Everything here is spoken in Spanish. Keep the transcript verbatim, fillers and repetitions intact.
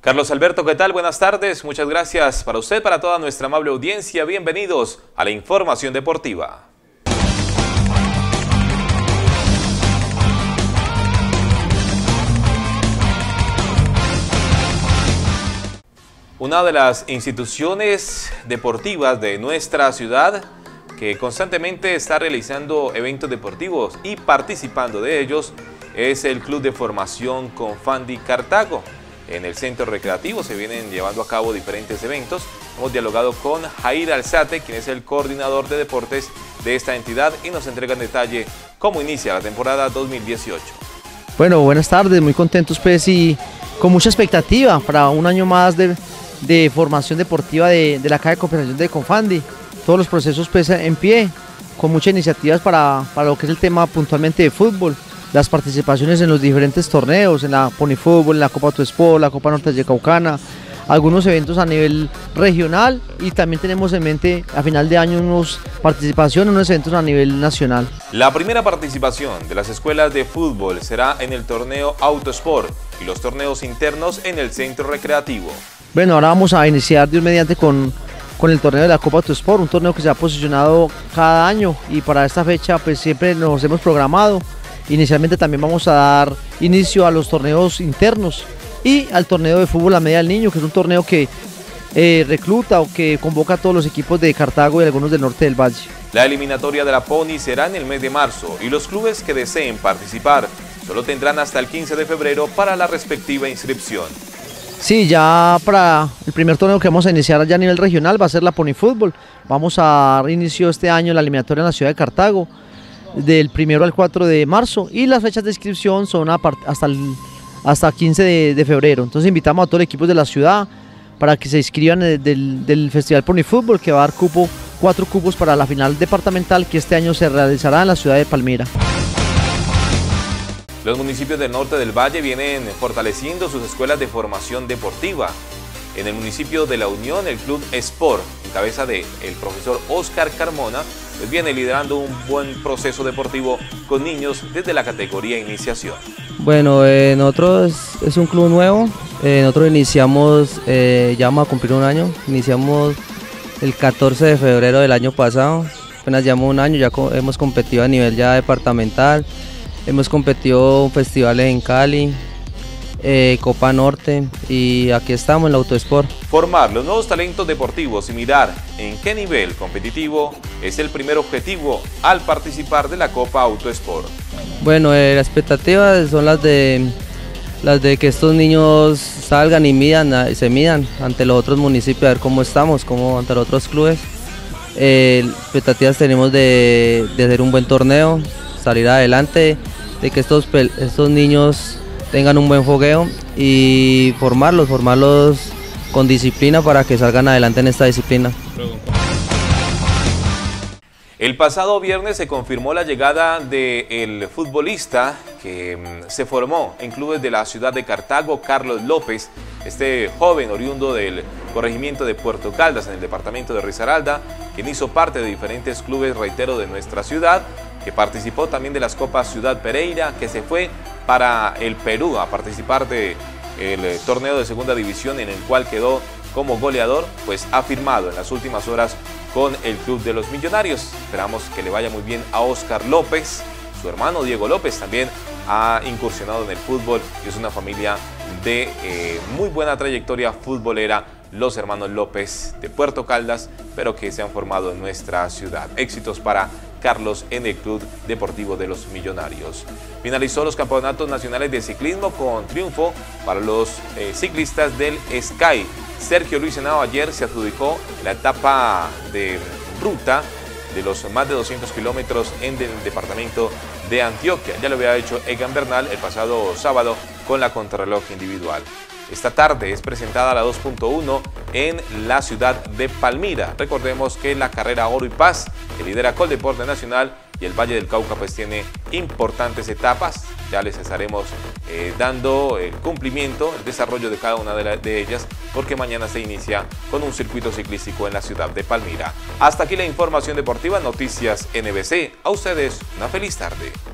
Carlos Alberto, ¿qué tal? Buenas tardes. Muchas gracias para usted, para toda nuestra amable audiencia. Bienvenidos a la información deportiva. Una de las instituciones deportivas de nuestra ciudad que constantemente está realizando eventos deportivos y participando de ellos es el Club de Formación Confandi Cartago. En el centro recreativo se vienen llevando a cabo diferentes eventos. Hemos dialogado con Jair Alzate, quien es el coordinador de deportes de esta entidad, y nos entrega en detalle cómo inicia la temporada dos mil dieciocho. Bueno, buenas tardes, muy contentos pues y con mucha expectativa para un año más de, de formación deportiva de, de la Caja de Cooperación de Confandi. Todos los procesos pues en pie, con muchas iniciativas para, para lo que es el tema puntualmente de fútbol. Las participaciones en los diferentes torneos, en la Pony Fútbol, en la Copa Autosport, la Copa Norte de Caucana, algunos eventos a nivel regional, y también tenemos en mente a final de año unos participaciones en unos eventos a nivel nacional. La primera participación de las escuelas de fútbol será en el torneo Autosport y los torneos internos en el centro recreativo. Bueno, ahora vamos a iniciar Dios mediante con, con el torneo de la Copa Autosport, un torneo que se ha posicionado cada año, y para esta fecha pues siempre nos hemos programado. Inicialmente también vamos a dar inicio a los torneos internos y al torneo de fútbol a media del niño, que es un torneo que eh, recluta o que convoca a todos los equipos de Cartago y algunos del norte del valle. La eliminatoria de la Pony será en el mes de marzo y los clubes que deseen participar solo tendrán hasta el quince de febrero para la respectiva inscripción. Sí, ya para el primer torneo que vamos a iniciar ya a nivel regional va a ser la Pony Fútbol. Vamos a dar inicio este año la eliminatoria en la ciudad de Cartago, del primero al cuatro de marzo, y las fechas de inscripción son hasta el hasta quince de febrero. Entonces invitamos a todos los equipos de la ciudad para que se inscriban del, del Festival Pony Fútbol, que va a dar cupo, cuatro cupos para la final departamental que este año se realizará en la ciudad de Palmira. Los municipios del norte del valle vienen fortaleciendo sus escuelas de formación deportiva. En el municipio de La Unión, el Club Sport, en cabeza del profesor Oscar Carmona, pues viene liderando un buen proceso deportivo con niños desde la categoría iniciación. Bueno, eh, nosotros es un club nuevo. Eh, nosotros iniciamos, eh, ya vamos a cumplir un año, iniciamos el catorce de febrero del año pasado, apenas llevamos un año, ya co hemos competido a nivel ya departamental, hemos competido festivales en Cali, Eh, Copa Norte, y aquí estamos en la Autosport. Formar los nuevos talentos deportivos y mirar en qué nivel competitivo es el primer objetivo al participar de la Copa Autosport. Bueno, eh, las expectativas son las de las de que estos niños salgan y midan, se midan ante los otros municipios, a ver cómo estamos, cómo ante los otros clubes. Eh, expectativas tenemos de, de hacer un buen torneo, salir adelante, de que estos, estos niños tengan un buen fogueo y formarlos, formarlos con disciplina para que salgan adelante en esta disciplina. El pasado viernes se confirmó la llegada del futbolista que se formó en clubes de la ciudad de Cartago, Carlos López, este joven oriundo del corregimiento de Puerto Caldas en el departamento de Risaralda, quien hizo parte de diferentes clubes, reitero, de nuestra ciudad, que participó también de las Copas Ciudad Pereira, que se fue para el Perú a participar del torneo de segunda división, en el cual quedó como goleador, pues ha firmado en las últimas horas con el Club de los Millonarios. Esperamos que le vaya muy bien a Oscar López. Su hermano Diego López también ha incursionado en el fútbol y es una familia de eh, muy buena trayectoria futbolera, los hermanos López de Puerto Caldas, pero que se han formado en nuestra ciudad. Éxitos para Carlos en el Club Deportivo de los Millonarios. Finalizó los campeonatos nacionales de ciclismo con triunfo para los eh, ciclistas del Sky. Sergio Luis Henao ayer se adjudicó la etapa de ruta de los más de doscientos kilómetros en el departamento de Antioquia. Ya lo había hecho Egan Bernal el pasado sábado con la contrarreloj individual. Esta tarde es presentada la dos punto uno en la ciudad de Palmira. Recordemos que la carrera Oro y Paz, que lidera Coldeporte Nacional, y el Valle del Cauca pues tiene importantes etapas. Ya les estaremos eh, dando el cumplimiento, el desarrollo de cada una de, la, de ellas, porque mañana se inicia con un circuito ciclístico en la ciudad de Palmira. Hasta aquí la información deportiva, Noticias N B C. A ustedes una feliz tarde.